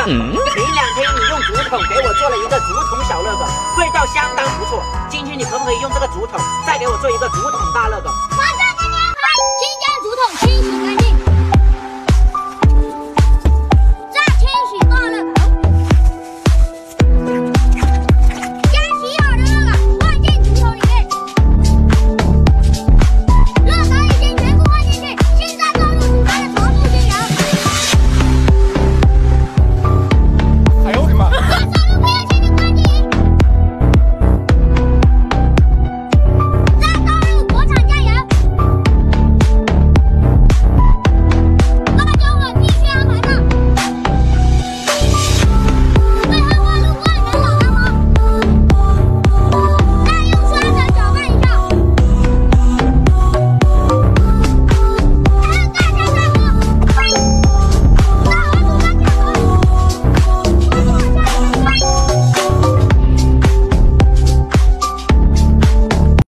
前2天你用竹筒给我做了一个竹筒小乐狗，味道相当不错。今天你可不可以用这个竹筒再给我做一个竹筒大乐狗？ 马上给你安排，先将竹筒清洗干净。